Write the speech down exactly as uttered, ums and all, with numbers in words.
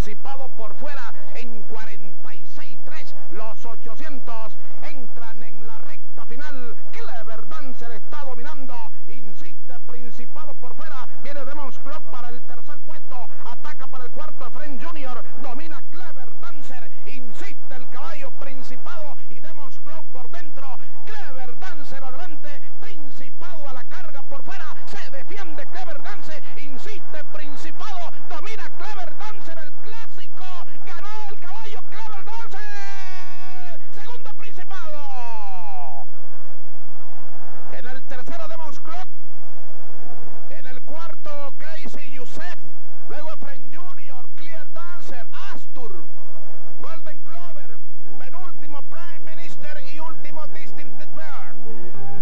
Principado por fuera en cuarenta y seis tres. Los ochocientos entran en la recta final. Clever Dancer está dominando. Insiste Principado por fuera. Viene Demons Clock para el tercer puesto. Ataca para el cuarto Efren Junior. Domina Clever Dancer. Insiste el caballo Principado y Demons Clock por dentro. Clever Dancer adelante. Principado a la carga por fuera. Se defiende Clever Dancer. Insiste Principado.